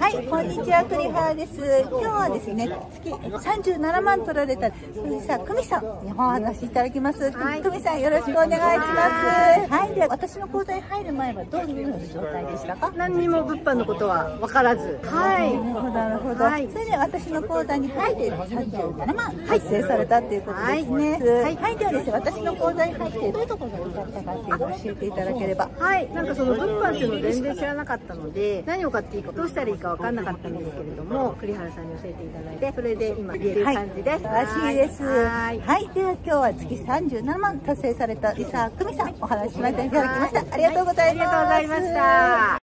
はい、こんにちは、栗原です。今日はですね、月37万取られた久美さんにお話しいただきます。久美さん、よろしくお願いします。はい、では私の講座に入る前はどういう状態でしたか？ 何にも物販のことは分からず。 はい、なるほど。それで私の講座に入って37万達成されたっていうことですね。はい、ではですね、私の講座に入ってどういうところが良かったかっていうのを教えていただければ。 はい、なんかその物販っていうのを全然知らなかったので、何を買っていいかどうしたらいいか分かんなかったんですけれども、栗原さんに教えていただいて、それで今言える感じです。 素晴らしいです。はい、では今日は月37万達成された伊佐久美さんお話しいただきました。ありがとうございました。